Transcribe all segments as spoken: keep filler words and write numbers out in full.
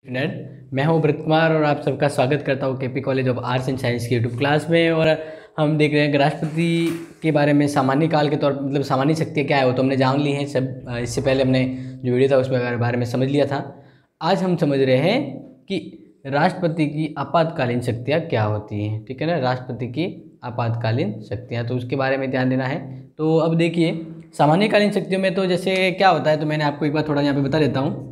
Student, मैं हूं व्रत कुमार और आप सबका स्वागत करता हूं KP college of arts and science की यूट्यूब क्लास में। और हम देख रहे हैं कि राष्ट्रपति के बारे में सामान्य काल के तौर मतलब सामान्य शक्तियाँ क्या है वो तो हमने जान ली हैं सब। इससे पहले हमने जो वीडियो था उसके बारे में समझ लिया था। आज हम समझ रहे हैं कि राष्ट्रपति की आपातकालीन शक्तियाँ क्या होती हैं। ठीक है ना, राष्ट्रपति की आपातकालीन शक्तियाँ, तो उसके बारे में ध्यान देना है। तो अब देखिए, सामान्यकालीन शक्तियों में तो जैसे क्या होता है, तो मैंने आपको एक बार थोड़ा यहाँ पे बता देता हूँ।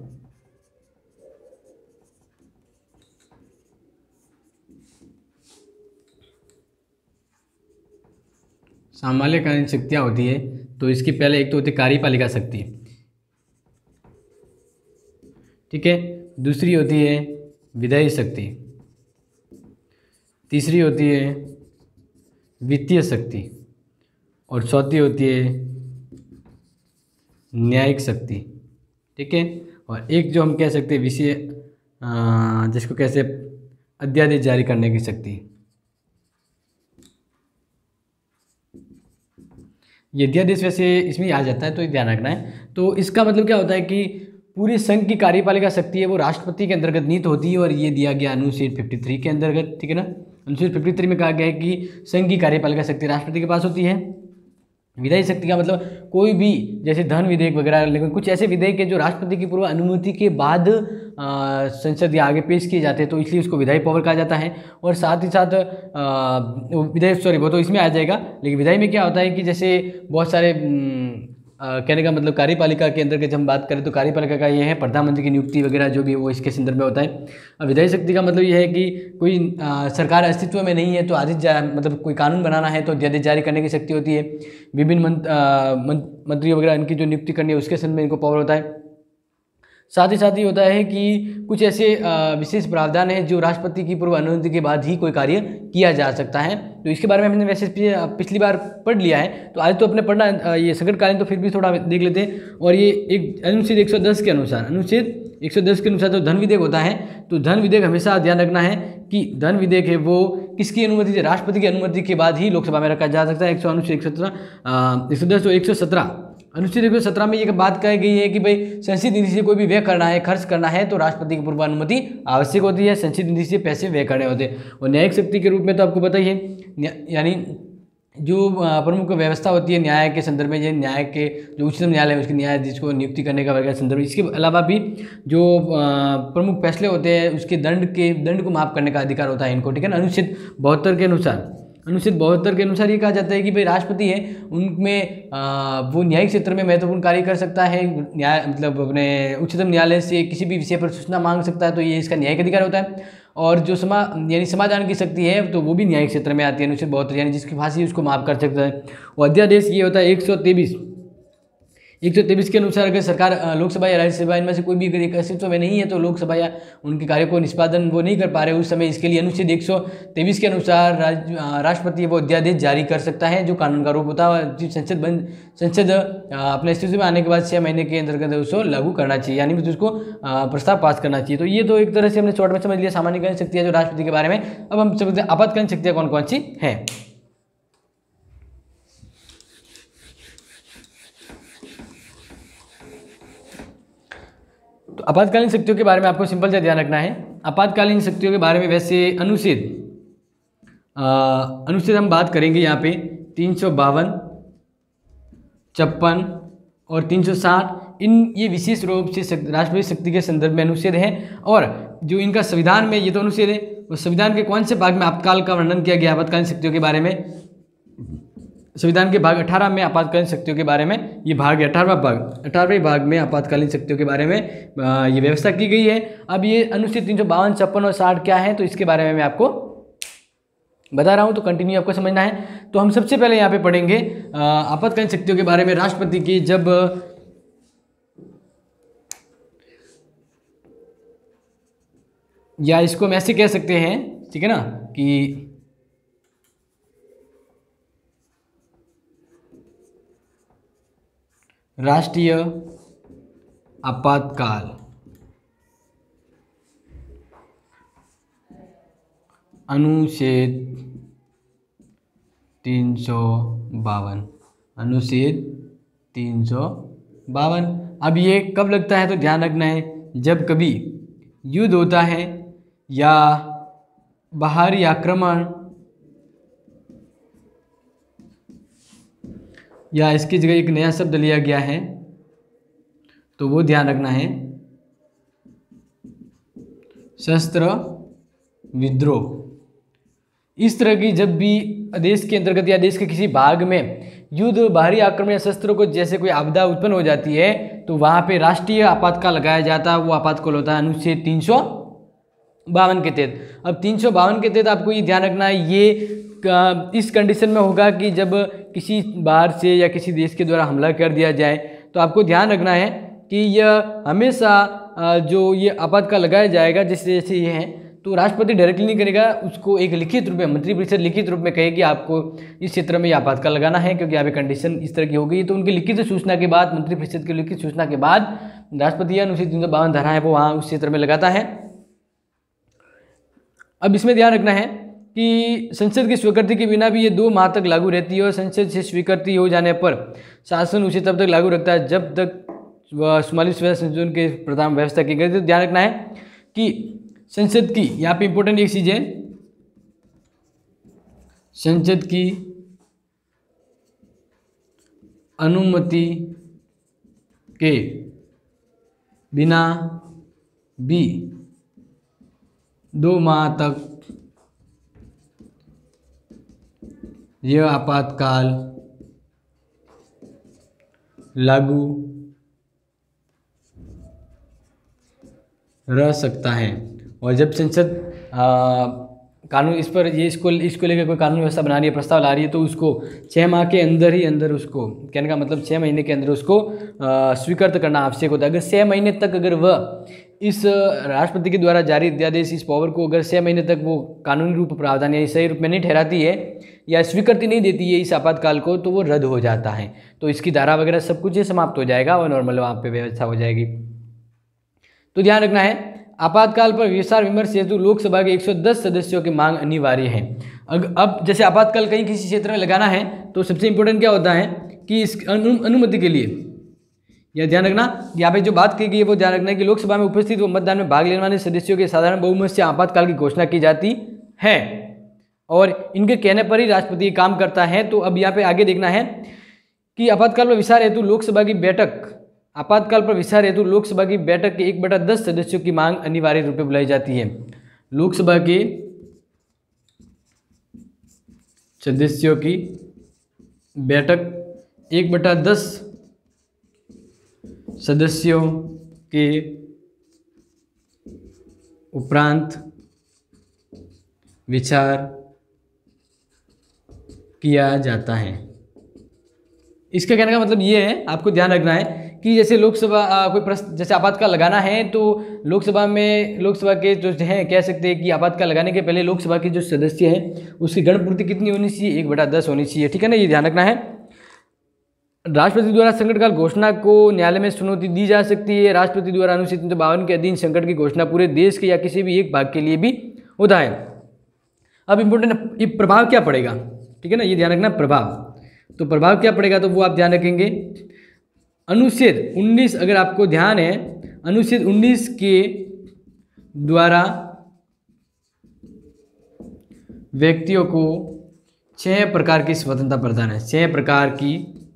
सामान्यकालीन शक्तियाँ होती है तो इसकी पहले एक तो होती है कार्यपालिका शक्ति, ठीक है। दूसरी होती है विधायी शक्ति, तीसरी होती है वित्तीय शक्ति और चौथी होती है न्यायिक शक्ति। ठीक है, और एक जो हम कह सकते हैं विषय जिसको कैसे अध्यादेश जारी करने की शक्ति। ये अध्यादेश वैसे इसमें आ जाता है तो ध्यान रखना है। तो इसका मतलब क्या होता है कि पूरे संघ की कार्यपालिका शक्ति है वो राष्ट्रपति के अंतर्गत नीत होती है और ये दिया गया अनुच्छेद तिरेपन के अंतर्गत। ठीक है ना, अनुच्छेद तिरेपन में कहा गया है कि संघ की कार्यपालिका शक्ति राष्ट्रपति के पास होती है। विधायी शक्ति का मतलब कोई भी जैसे धन विधेयक वगैरह, लेकिन कुछ ऐसे विधेयक है जो राष्ट्रपति की पूर्व अनुमति के बाद संसद या आगे पेश किए जाते हैं, तो इसलिए उसको विधायी पावर कहा जाता है। और साथ ही साथ विधायी सॉरी वो तो इसमें आ जाएगा, लेकिन विधायी में क्या होता है कि जैसे बहुत सारे आ, कहने का मतलब कार्यपालिका के अंदर के जब हम बात करें तो कार्यपालिका का ये है प्रधानमंत्री की नियुक्ति वगैरह जो भी वो इसके संदर्भ में होता है। अब विधायी शक्ति का मतलब ये है कि कोई आ, सरकार अस्तित्व में नहीं है तो आदेश मतलब कोई कानून बनाना है तो अध्यादेश जारी करने की शक्ति होती है। विभिन्न मंत्री वगैरह इनकी जो नियुक्ति करनी है उसके संदर्भ में इनको पावर होता है। साथ ही साथ ही होता है कि कुछ ऐसे विशेष प्रावधान हैं जो राष्ट्रपति की पूर्व अनुमति के बाद ही कोई कार्य किया जा सकता है। तो इसके बारे में हमने वैसे पिछली बार पढ़ लिया है, तो आज तो अपने पढ़ना ये संकटकालीन तो फिर भी थोड़ा देख लेते हैं। और ये एक अनुच्छेद एक सौ दस के अनुसार अनुच्छेद एक सौ दस के अनुसार तो धन विधेयक होता है, तो धन विधेयक हमेशा ध्यान रखना है कि धन विधेयक है वो किसकी अनुमति से, राष्ट्रपति की अनुमति के बाद ही लोकसभा में रखा जा सकता है। एक सौ अनुच्छेद एक सौ सत्रह एक सौ दस और एक सौ सत्रह अनुच्छेद एक सौ सत्रह में ये बात कही गई है कि भाई संचित निधि से कोई भी व्यय करना है, खर्च करना है तो राष्ट्रपति की पूर्व अनुमति आवश्यक होती है। संचित निधि से पैसे व्यय करने होते हैं। और न्यायिक शक्ति के रूप में तो आपको पता ही है, यानी जो प्रमुख व्यवस्था होती है न्याय के संदर्भ में, ये न्याय के जो उच्चतम न्यायालय है उसके न्यायाधीश को नियुक्ति करने का वगैरह संदर्भ। इसके अलावा भी जो प्रमुख फैसले होते हैं उसके दंड के दंड को माफ करने का अधिकार होता है इनको। ठीक है ना, अनुच्छेद बहत्तर के अनुसार अनुच्छेद बहत्तर के अनुसार ये कहा जाता है कि भाई राष्ट्रपति है उनमें आ, वो न्यायिक क्षेत्र में महत्वपूर्ण कार्य कर सकता है। न्याय मतलब अपने उच्चतम न्यायालय से किसी भी विषय पर सूचना मांग सकता है, तो ये इसका न्यायिक अधिकार होता है। और जो समा यानी समाधान की शक्ति है तो वो भी न्यायिक क्षेत्र में आती है अनुच्छेद बहत्तर, यानी जिसकी फांसी उसको माफ कर सकता है। और अध्यादेश ये होता है एक सौ तेईस एक सौ तेईस के अनुसार अगर सरकार लोकसभा या राज्यसभा इनमें से कोई भी अगर एक अस्तित्व में नहीं है तो लोकसभा या उनके कार्य को निष्पादन वो नहीं कर पा रहे उस समय, इसके लिए अनुच्छेद एक सौ तेईस के अनुसार राष्ट्रपति वो अध्यादेश जारी कर सकता है जो कानून का रूप होता है। संसद बंद संसद अपने अस्तित्व में आने के बाद छः महीने के अंतर्गत उसको लागू करना चाहिए, यानी उसको प्रस्ताव पास करना चाहिए। तो ये तो एक तरह से हमने शॉर्ट में समझ लिया सामान्यकालीन शक्तियाँ जो राष्ट्रपति के बारे में। अब हम समझते हैं आपातकालीन शक्तियाँ कौन कौन सी हैं। तो आपातकालीन शक्तियों के बारे में आपको सिंपल से ध्यान रखना है। आपातकालीन शक्तियों के बारे में वैसे अनुच्छेद अनुच्छेद हम बात करेंगे यहाँ पे तीन सौ बावन छप्पन और तीन सौ साठ, इन ये विशेष रूप से राष्ट्रपति शक्ति के संदर्भ में अनुच्छेद हैं। और जो इनका संविधान में ये तो अनुच्छेद है, उस संविधान के कौन से भाग में आपातकाल का वर्णन किया गया आपातकालीन शक्तियों के बारे में, संविधान के भाग अठारह में आपातकालीन शक्तियों के बारे में ये भाग अठारहवां भाग अठारहवें भाग में आपातकालीन शक्तियों के बारे में ये व्यवस्था की गई है। अब ये अनुच्छेद तीन सौ बावन छप्पन और साठ क्या है तो इसके बारे में मैं आपको बता रहा हूँ, तो कंटिन्यू आपको समझना है। तो हम सबसे पहले यहाँ पे पढ़ेंगे आपातकालीन शक्तियों के बारे में। राष्ट्रपति की जब या इसको हम ऐसे कह सकते हैं, ठीक है ना, कि राष्ट्रीय आपातकाल अनुच्छेद तीन सौ बावन अनुच्छेद तीन सौ बावन। अब ये कब लगता है तो ध्यान रखना है, जब कभी युद्ध होता है या बाहरी आक्रमण या इसकी जगह एक नया शब्द लिया गया है, तो वो ध्यान रखना है शस्त्र विद्रोह। इस तरह की जब भी देश के अंतर्गत या देश के किसी भाग में युद्ध, बाहरी आक्रमण या शस्त्रों को जैसे कोई आपदा उत्पन्न हो जाती है तो वहाँ पे राष्ट्रीय आपातकाल लगाया जाता है। वो आपातकाल होता है अनुच्छेद तीन सौ बावन के तहत। अब तीन सौ बावन के तहत आपको ये ध्यान रखना है, ये इस कंडीशन में होगा कि जब किसी बाहर से या किसी देश के द्वारा हमला कर दिया जाए तो आपको ध्यान रखना है कि यह हमेशा जो ये आपातकाल लगाया जाएगा, जैसे जैसे ये है तो राष्ट्रपति डायरेक्टली नहीं करेगा, उसको एक लिखित रूप में मंत्रिपरिषद लिखित रूप में कहेगी आपको इस क्षेत्र में ये आपातकाल लगाना है, क्योंकि यहाँ पे कंडीशन इस तरह की हो गई। तो उनकी लिखित सूचना के बाद, मंत्रिपरिषद की लिखित सूचना के बाद राष्ट्रपति या अनुच्छेद तीन सौ बावन धारा है वो वहाँ उस क्षेत्र में लगाता है। अब इसमें ध्यान रखना है कि संसद की स्वीकृति के बिना भी ये दो माह तक लागू रहती है और संसद से स्वीकृति हो जाने पर शासन उसे तब तक लागू रखता है जब तक वह चौवालीस संशोधन के प्रधान व्यवस्था की गई। तो ध्यान रखना है कि संसद की, यहाँ पे इंपॉर्टेंट एक चीज है, संसद की अनुमति के बिना भी दो माह तक यह आपातकाल लागू रह सकता है। और जब संसद कानून इस पर ये इसको इसको लेकर कोई कानून व्यवस्था बना रही है, प्रस्ताव ला रही है, तो उसको छः माह के अंदर ही अंदर उसको, कहने का मतलब छः महीने के अंदर उसको स्वीकृत करना आवश्यक होता है। अगर छः महीने तक अगर वह इस राष्ट्रपति के द्वारा जारी अध्यादेश, इस पावर को अगर छः महीने तक वो कानूनी रूप प्रावधान या सही रूप में नहीं ठहराती है या स्वीकृति नहीं देती है इस आपातकाल को, तो वो रद्द हो जाता है। तो इसकी धारा वगैरह सब कुछ ये समाप्त हो जाएगा और नॉर्मल वहाँ पे व्यवस्था हो जाएगी। तो ध्यान रखना है, आपातकाल पर विचार विमर्श हेतु लोकसभा के एक सौ दस सदस्यों की मांग अनिवार्य है। अग अब जैसे आपातकाल कहीं किसी क्षेत्र में लगाना है तो सबसे इंपॉर्टेंट क्या होता है कि इस अनु, अनुमति के लिए यह ध्यान रखना, यहाँ पे जो बात की गई है वो ध्यान रखना है कि लोकसभा में उपस्थित व मतदान में भाग लेने वाले सदस्यों के साधारण बहुमत से आपातकाल की घोषणा की जाती है और इनके कहने पर ही राष्ट्रपति काम करता है। तो अब यहाँ पे आगे देखना है कि आपातकाल पर विचार हेतु लोकसभा की बैठक आपातकाल पर विचार हेतु लोकसभा की बैठक के एक बटा दस सदस्यों की मांग अनिवार्य रूप में बुलाई जाती है। लोकसभा के सदस्यों की बैठक एक बटा दस सदस्यों के उपरांत विचार किया जाता है। इसका कहने का मतलब ये है, आपको ध्यान रखना है कि जैसे लोकसभा कोई प्रश्न जैसे आपातकाल लगाना है तो लोकसभा में लोकसभा के जो हैं कह सकते हैं कि आपातकाल लगाने के पहले लोकसभा के जो सदस्य हैं उसकी गणपूर्ति कितनी होनी चाहिए, एक बटा दस होनी चाहिए। ठीक है ना, ये ध्यान रखना है। राष्ट्रपति द्वारा संकटकाल घोषणा को न्यायालय में चुनौती दी जा सकती है। राष्ट्रपति द्वारा अनुच्छेद तीन सौ बावन के अधीन संकट की घोषणा पूरे देश के या किसी भी एक भाग के लिए भी होता है। अब इम्पोर्टेंट, ये प्रभाव क्या पड़ेगा, ठीक है ना, ये ध्यान रखना प्रभाव। तो प्रभाव क्या पड़ेगा तो वो आप ध्यान रखेंगे। अनुच्छेद उन्नीस, अगर आपको ध्यान है, अनुच्छेद उन्नीस के द्वारा व्यक्तियों को छह प्रकार की स्वतंत्रता प्रदान है। छह प्रकार की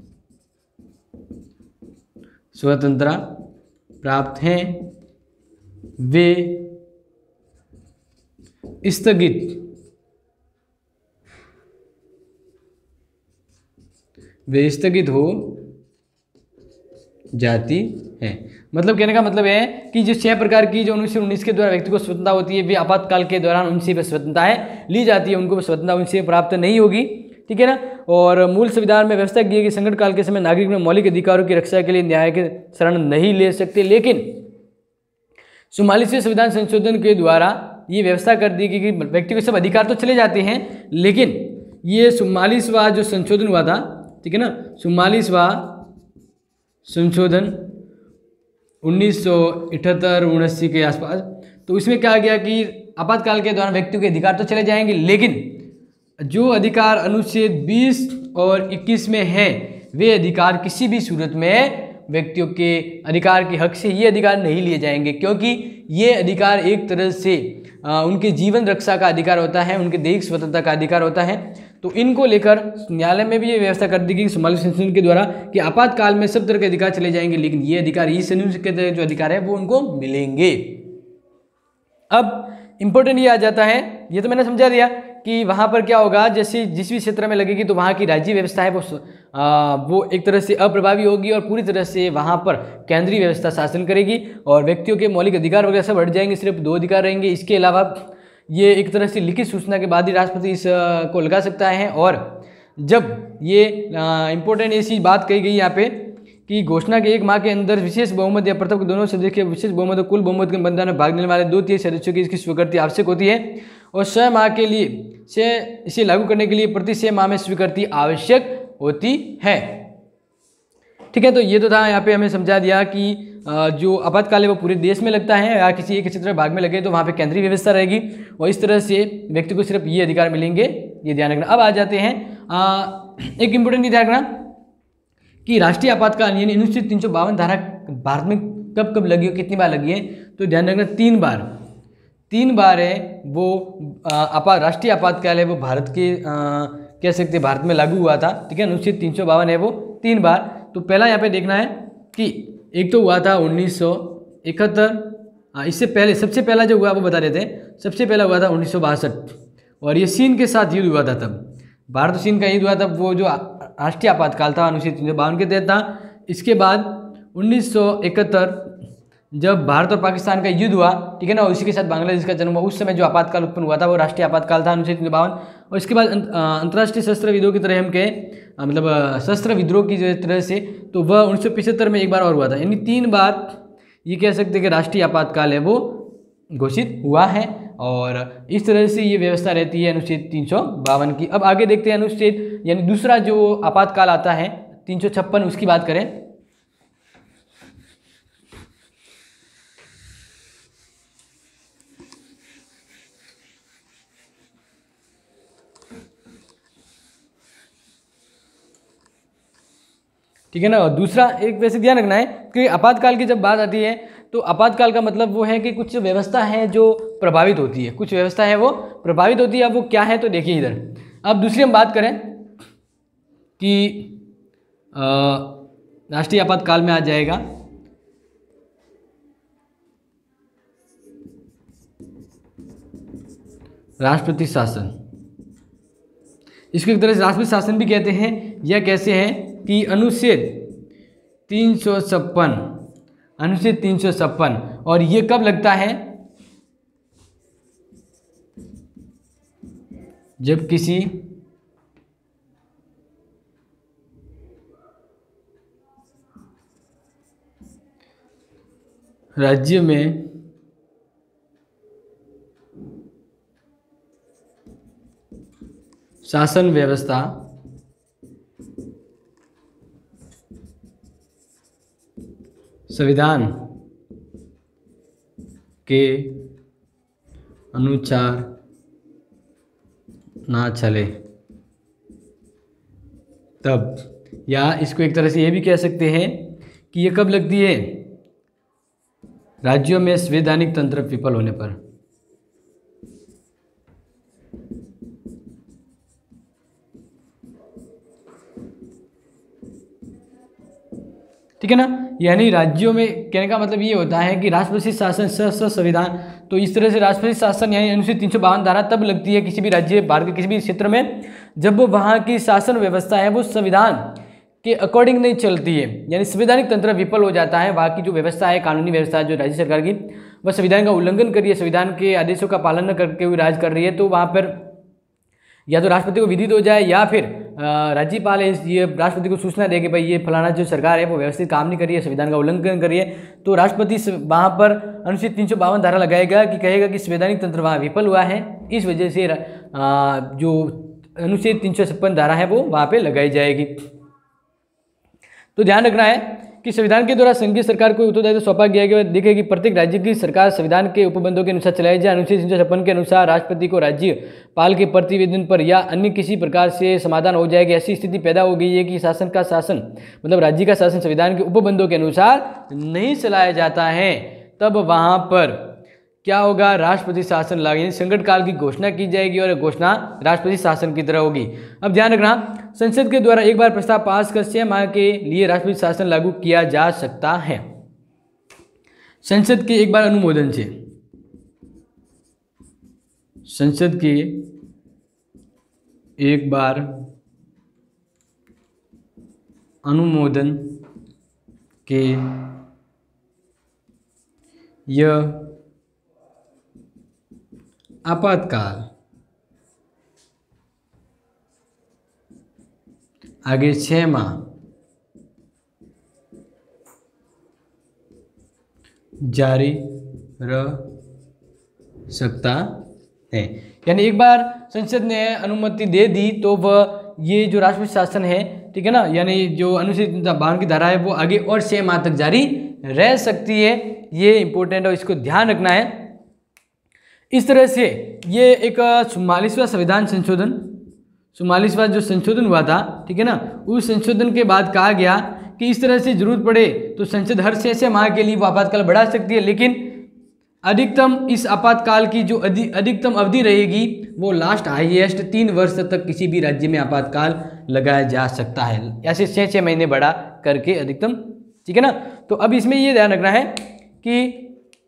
स्वतंत्रता प्राप्त हैं। वे स्थगित वे स्थगित हो जाती है। मतलब कहने का मतलब है कि जो छह प्रकार की जो उन्नीस उन्नीस के द्वारा व्यक्ति को स्वतंत्रता होती है वे आपातकाल के दौरान उनसे स्वतंत्रताएं ली जाती है, उनको स्वतंत्रता उनसे प्राप्त नहीं होगी। ठीक है ना। और मूल संविधान में व्यवस्था की है कि संकट काल के समय नागरिक में मौलिक अधिकारों की रक्षा के लिए न्याय के शरण नहीं ले सकते, लेकिन चौवालीसवें संविधान संशोधन के द्वारा ये व्यवस्था कर दी गई कि व्यक्ति को सब अधिकार तो चले जाते हैं, लेकिन ये चौवालीसवां जो संशोधन हुआ था, ठीक है ना, चौवालीसवां संशोधन उन्नीस सौ इकहत्तर उन्यासी के आसपास, तो इसमें क्या गया कि आपातकाल के दौरान व्यक्तियों के अधिकार तो चले जाएंगे, लेकिन जो अधिकार अनुच्छेद बीस और इक्कीस में हैं वे अधिकार किसी भी सूरत में व्यक्तियों के अधिकार के हक से ये अधिकार नहीं लिए जाएंगे, क्योंकि ये अधिकार एक तरह से आ, उनके जीवन रक्षा का अधिकार होता है, उनके दैहिक स्वतंत्रता का अधिकार होता है। तो इनको लेकर न्यायालय में भी ये व्यवस्था कर दी गई समावेश संशोधन के द्वारा कि आपातकाल में सब तरह के अधिकार चले जाएंगे, लेकिन ये अधिकार इस संशोधन के तहत जो अधिकार है वो उनको मिलेंगे। अब इंपॉर्टेंट ये आ जाता है, ये तो मैंने समझा दिया कि वहाँ पर क्या होगा, जैसे जिस भी क्षेत्र में लगेगी तो वहाँ की राज्य व्यवस्था है वो आ, वो एक तरह से अप्रभावी होगी और पूरी तरह से वहाँ पर केंद्रीय व्यवस्था शासन करेगी और व्यक्तियों के मौलिक अधिकार वगैरह सब हट जाएंगे, सिर्फ दो अधिकार रहेंगे। इसके अलावा ये एक तरह से लिखित सूचना के बाद ही राष्ट्रपति इस को लगा सकता है। और जब ये इम्पोर्टेंट ऐसी बात कही गई यहाँ पे कि घोषणा के एक माह के अंदर विशेष बहुमत या प्रथम के दोनों सदस्य के विशेष बहुमत और कुल बहुमत के मतदान में भाग लेने वाले दो तिहाई सदस्यों की इसकी स्वीकृति आवश्यक होती है और छह माह के लिए से इसे लागू करने के लिए प्रति छह माह में स्वीकृति आवश्यक होती है। ठीक है, तो ये तो था यहाँ पे हमें समझा दिया कि जो आपातकाल है वो पूरे देश में लगता है या किसी एक क्षेत्र में भाग में लगे तो वहाँ पे केंद्रीय व्यवस्था रहेगी और इस तरह से व्यक्ति को सिर्फ ये अधिकार मिलेंगे, ये ध्यान रखना। अब आ जाते हैं आ, एक इम्पोर्टेंट ध्यान रखना कि राष्ट्रीय आपातकाल यानी अनुच्छेद तीन सौ बावन धारा भारत में कब कब लगी हो, कितनी बार लगी है, तो ध्यान रखना तीन बार तीन बार है वो आपा राष्ट्रीय आपातकाल है वो भारत के आ, कह सकते हैं भारत में लागू हुआ था। ठीक है, अनुच्छेद तीन सौ बावन है वो तीन बार। तो पहला यहाँ पे देखना है कि एक तो हुआ था उन्नीस सौ इकहत्तर, इससे पहले सबसे पहला जो हुआ वो बता देते हैं। सबसे पहला हुआ था उन्नीस सौ बासठ और ये चीन के साथ युद्ध हुआ था, तब भारत और चीन का युद्ध हुआ तब वो जो राष्ट्रीय आपातकाल था अनुच्छेद तीन सौ बावन के तहत था। इसके बाद उन्नीस सौ इकहत्तर जब भारत और पाकिस्तान का युद्ध हुआ, ठीक है ना, और इसी के साथ बांग्लादेश का जन्म हुआ, उस समय जो आपातकाल उत्पन्न हुआ था वो राष्ट्रीय आपातकाल था अनुच्छेद तीन सौ बावन। और इसके बाद अंतर्राष्ट्रीय शस्त्र विद्रोह की तरह हम कहें मतलब शस्त्र विद्रोह की जो तरह से तो वह उन्नीस सौ पिछहत्तर में एक बार और हुआ था। यानी तीन बार ये कह सकते हैं कि राष्ट्रीय आपातकाल है वो घोषित हुआ है और इस तरह से ये व्यवस्था रहती है अनुच्छेद तीन सौ बावन की। अब आगे देखते हैं अनुच्छेद यानी दूसरा जो आपातकाल आता है तीन सौ छप्पन, उसकी बात करें। ठीक है ना, और दूसरा एक वैसे ध्यान रखना है कि आपातकाल की जब बात आती है तो आपातकाल का मतलब वो है कि कुछ व्यवस्था है जो प्रभावित होती है, कुछ व्यवस्था है वो प्रभावित होती है। अब वो क्या है तो देखिए इधर। अब दूसरी हम बात करें कि राष्ट्रीय आपातकाल में आ जाएगा राष्ट्रपति शासन। इसको एक तरह से राष्ट्रपति शासन भी कहते हैं। यह कैसे है कि अनुच्छेद तीन सौ छप्पन अनुच्छेद तीन सौ छप्पन और ये कब लगता है, जब किसी राज्य में शासन व्यवस्था संविधान के अनुसार ना चले तब, या इसको एक तरह से ये भी कह सकते हैं कि ये कब लगती है, राज्यों में संवैधानिक तंत्र विफल होने पर। ठीक है ना, यानी राज्यों में कहने का मतलब ये होता है कि राष्ट्रपति शासन सशस्त्र संविधान। तो इस तरह से राष्ट्रपति शासन यानी अनुच्छेद तीन सौ बावन धारा तब लगती है किसी भी राज्य भारत के किसी भी क्षेत्र में जब वो वहाँ की शासन व्यवस्था है वो संविधान के अकॉर्डिंग नहीं चलती है, यानी संवैधानिक तंत्र विफल हो जाता है। वहाँ की जो व्यवस्था है, कानूनी व्यवस्था है जो राज्य सरकार की, वह संविधान का उल्लंघन कर रही है, संविधान के आदेशों का पालन न करके हुए राज कर रही है, तो वहाँ पर या तो राष्ट्रपति को विदित हो जाए या फिर राज्यपाल ये राष्ट्रपति को सूचना दे कि भाई ये फलाना जो सरकार है वो व्यवस्थित काम नहीं कर रही है, संविधान का उल्लंघन कर रही है, तो राष्ट्रपति वहाँ पर अनुच्छेद तीन सौ बावन धारा लगाएगा कि कहेगा कि संवैधानिक तंत्र वहाँ विफल हुआ है, इस वजह से जो अनुच्छेद तीन सौ छप्पन धारा है वो वहाँ पे लगाई जाएगी। तो ध्यान रखना है कि संविधान के द्वारा संघीय सरकार को उत्तरदायित्व सौंपा गया है। देखिए कि प्रत्येक राज्य की सरकार संविधान के उपबंधों के अनुसार चलाई जाए। अनुच्छेद तीन सौ छप्पन के अनुसार राष्ट्रपति को राज्यपाल के प्रतिवेदन पर या अन्य किसी प्रकार से समाधान हो जाएगी। ऐसी स्थिति पैदा हो गई है कि शासन का शासन मतलब राज्य का शासन संविधान के उपबंधों के अनुसार नहीं चलाया जाता है, तब वहाँ पर क्या होगा, राष्ट्रपति शासन लागू, यानी संकट काल की घोषणा की जाएगी और घोषणा राष्ट्रपति शासन की तरह होगी। अब ध्यान रखना, संसद के द्वारा एक बार प्रस्ताव पास कर छह माह के लिए राष्ट्रपति शासन लागू किया जा सकता है। संसद के एक बार अनुमोदन से, संसद के एक बार अनुमोदन के यह आपातकाल आगे छह माह जारी रह सकता है। यानी एक बार संसद ने अनुमति दे दी तो वह ये जो राष्ट्रपति शासन है, ठीक है ना, यानी जो अनुच्छेद बावन की धारा है वो आगे और छह माह तक जारी रह सकती है। ये इंपॉर्टेंट है, इसको ध्यान रखना है। इस तरह से ये एक चुम्मालीसवां संविधान संशोधन, चुम्मालीसवां जो संशोधन हुआ था, ठीक है ना, उस संशोधन के बाद कहा गया कि इस तरह से जरूरत पड़े तो संसद हर छह छह माह के लिए वो आपातकाल बढ़ा सकती है, लेकिन अधिकतम इस आपातकाल की जो अधिकतम अवधि रहेगी वो लास्ट हाईएस्ट तीन वर्ष तक किसी भी राज्य में आपातकाल लगाया जा सकता है। ऐसे छः छः महीने बढ़ा करके अधिकतम, ठीक है ना। तो अब इसमें ये ध्यान रखना है कि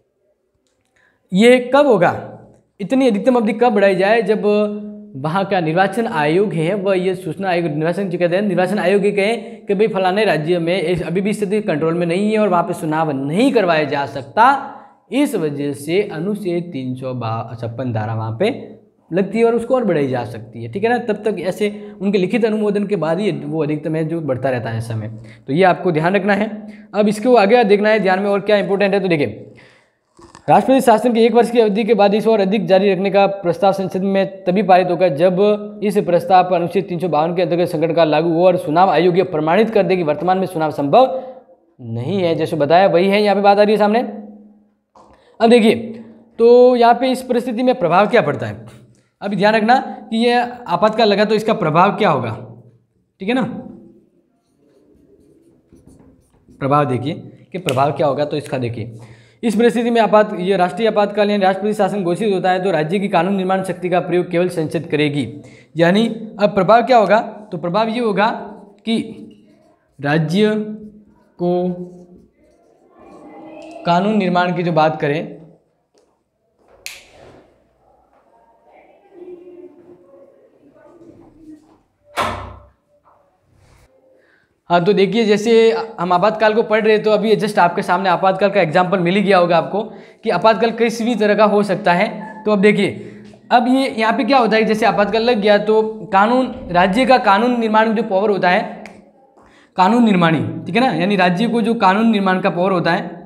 ये कब होगा, इतनी अधिकतम अवधि कब बढ़ाई जाए, जब वहाँ का निर्वाचन आयोग है वह ये सूचना आयोग, निर्वाचन जो कहते हैं निर्वाचन आयोग ये कहे कि भाई फलाने राज्य में अभी भी स्थिति कंट्रोल में नहीं है और वहाँ पे चुनाव नहीं करवाया जा सकता, इस वजह से अनुच्छेद तीन सौ छप्पन धारा वहाँ पे लगती है और उसको और बढ़ाई जा सकती है, ठीक है ना। तब तक ऐसे उनके लिखित अनुमोदन के बाद ही वो अधिकतम है जो बढ़ता रहता है समय, तो ये आपको ध्यान रखना है। अब इसको आगे देखना है ध्यान में और क्या इंपॉर्टेंट है, तो देखिए राष्ट्रपति शासन के एक वर्ष की अवधि के बाद इस और अधिक जारी रखने का प्रस्ताव संसद में तभी पारित होगा जब इस प्रस्ताव पर अनुच्छेद तीन सौ बावन के अंतर्गत संकट काल लागू हो और चुनाव आयोग प्रमाणित कर दे कि वर्तमान में चुनाव संभव नहीं है। जैसे बताया वही है, यहाँ पे बात आ रही है सामने। अब देखिए तो यहाँ पे इस परिस्थिति में प्रभाव क्या पड़ता है, अभी ध्यान रखना कि ये आपातकाल लगा तो इसका प्रभाव क्या होगा, ठीक है ना। प्रभाव देखिए कि प्रभाव क्या होगा, तो इसका देखिए इस परिस्थिति में आपात ये राष्ट्रीय आपातकाल यानी राष्ट्रपति शासन घोषित होता है तो राज्य की कानून निर्माण शक्ति का प्रयोग केवल संसद करेगी। यानी अब प्रभाव क्या होगा, तो प्रभाव ये होगा कि राज्य को कानून निर्माण की जो बात करें, हाँ तो देखिए जैसे हम आपातकाल को पढ़ रहे तो अभी जस्ट आपके सामने आपातकाल का एग्जाम्पल मिल ही गया होगा आपको कि आपातकाल किसी भी तरह का हो सकता है। तो अब देखिए अब ये यहाँ पे क्या होता है, जैसे आपातकाल लग गया तो कानून, राज्य का कानून निर्माण जो पावर होता है, कानून निर्माणी, ठीक है ना, यानी राज्य को जो कानून निर्माण का पावर होता है,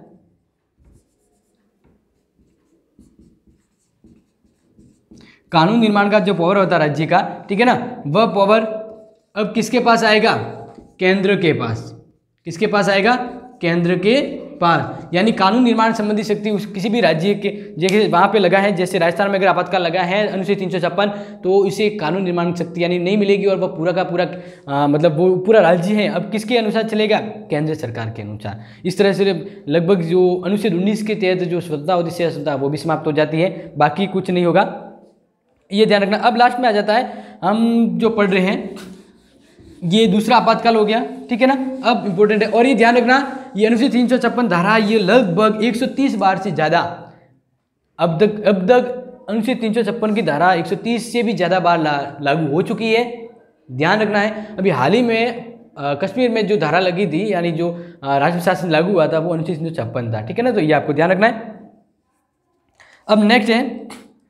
कानून निर्माण का जो पावर होता है राज्य का, ठीक है ना, वह पावर अब किसके पास आएगा, केंद्र के पास। किसके पास आएगा, केंद्र के पास। यानी कानून निर्माण संबंधी शक्ति उस किसी भी राज्य के जैसे वहाँ पे लगा है, जैसे राजस्थान में अगर आपातकाल लगा है अनुच्छेद तीन सौ छप्पन तो इसे कानून निर्माण शक्ति यानी नहीं मिलेगी और वह पूरा का पूरा आ, मतलब वो पूरा राज्य है अब किसके अनुसार चलेगा, केंद्र सरकार के अनुसार। इस तरह से लगभग जो अनुच्छेद उन्नीस के तहत जो स्वतंत्रता होती है स्वतंत्रता वो भी समाप्त हो जाती है, बाकी कुछ नहीं होगा, ये ध्यान रखना। अब लास्ट में आ जाता है हम जो पढ़ रहे हैं ये दूसरा आपातकाल हो गया, ठीक है ना। अब इंपॉर्टेंट है और ये ध्यान रखना ये अनुच्छेद तीन सौ छप्पन धारा ये लगभग एक सौ तीस बार से ज़्यादा अब तक अब तक अनुच्छेद तीन सौ छप्पन की धारा एक सौ तीस से भी ज़्यादा बार ला, लागू हो चुकी है, ध्यान रखना है। अभी हाल ही में आ, कश्मीर में जो धारा लगी थी यानी जो राष्ट्रपति शासन लागू हुआ था वो अनुच्छेद तीन सौ छप्पन था, ठीक है ना, तो ये आपको ध्यान रखना है। अब नेक्स्ट है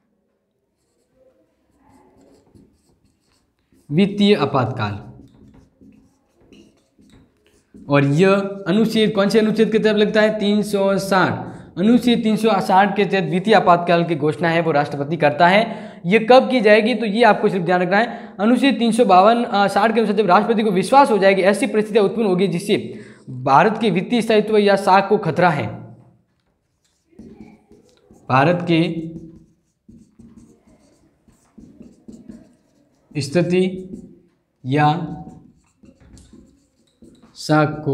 वित्तीय आपातकाल और यह अनुच्छेद कौन से अनुच्छेद के तहत लगता है, तीन सौ साठ। अनुच्छेद तीन सौ साठ के तहत वित्तीय आपातकाल की घोषणा है वो राष्ट्रपति करता है। ये कब की जाएगी, तो ये आपको सिर्फ ध्यान रखना है। अनुच्छेद तीन सौ बावन साठ के अनुसार जब राष्ट्रपति को विश्वास हो जाएगी ऐसी परिस्थितियां उत्पन्न होगी जिससे भारत के वित्तीय स्थायित्व या साख को खतरा है, भारत के स्थिति या साख को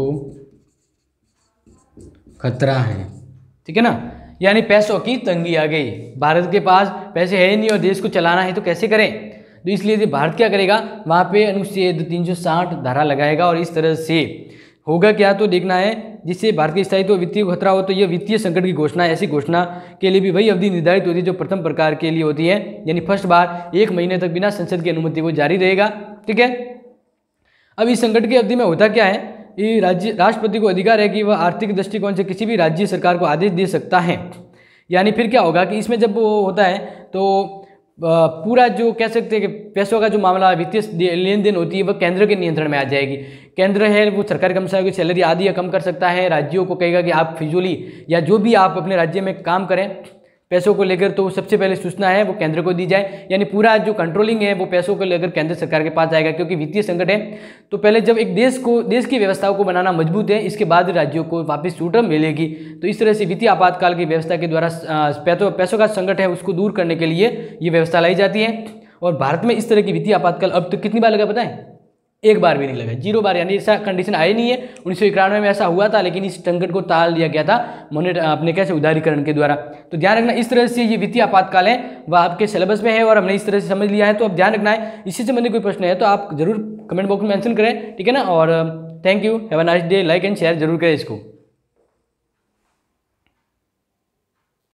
खतरा है, ठीक है ना। यानी पैसों की तंगी आ गई, भारत के पास पैसे है नहीं और देश को चलाना है तो कैसे करें, तो इसलिए भारत क्या करेगा, वहाँ पे अनुच्छेद तीन सौ साठ धारा लगाएगा और इस तरह से होगा क्या, तो देखना है जिससे भारत की स्थायित्व वित्तीय खतरा हो तो यह वित्तीय संकट की घोषणा, ऐसी घोषणा के लिए भी वही अवधि निर्धारित होती है जो प्रथम प्रकार के लिए होती है, यानी फर्स्ट बार एक महीने तक बिना संसद की अनुमति वो जारी रहेगा, ठीक है। अब इस संकट की अवधि में होता क्या है, ये राज्य राष्ट्रपति को अधिकार है कि वह आर्थिक दृष्टिकोण से किसी भी राज्य सरकार को आदेश दे सकता है। यानी फिर क्या होगा कि इसमें जब वो होता है तो पूरा जो कह सकते हैं कि पैसों का जो मामला वित्तीय लेन देन होती है वह केंद्र के नियंत्रण में आ जाएगी। केंद्र है वो सरकारी कर्मचारियों की सैलरी आदि या कम कर सकता है, राज्यों को कहेगा कि आप फिजूली या जो भी आप अपने राज्य में काम करें पैसों को लेकर तो सबसे पहले सूचना है वो केंद्र को दी जाए, यानी पूरा जो कंट्रोलिंग है वो पैसों को लेकर केंद्र सरकार के पास जाएगा, क्योंकि वित्तीय संकट है तो पहले जब एक देश को देश की व्यवस्थाओं को बनाना मजबूत है, इसके बाद राज्यों को वापस छूट मिलेगी। तो इस तरह से वित्तीय आपातकाल की व्यवस्था के द्वारा पैसों पैसों का संकट है उसको दूर करने के लिए ये व्यवस्था लाई जाती है। और भारत में इस तरह की वित्तीय आपातकाल अब तक कितनी बार लगा पता है, एक बार भी नहीं लगा, जीरो बार, यानी ऐसा कंडीशन आई नहीं है। उन्नीस सौ इक्यानवे में ऐसा हुआ था लेकिन इस संकट को टाल दिया गया था मोनेट अपने कैसे उदारीकरण के द्वारा। तो ध्यान रखना इस तरह से ये वित्तीय आपातकाल है वह आपके सिलेबस में है और हमने इस तरह से समझ लिया है। तो अब ध्यान रखना है, इससे संबंधित कोई प्रश्न है तो आप जरूर कमेंट बॉक्स में मेंशन करें, ठीक है ना। और thank you, have a nice day, like and share जरूर करें इसको।